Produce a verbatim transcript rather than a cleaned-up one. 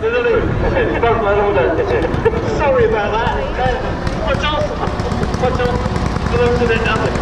Sorry about that. Watch out! Watch out! For those that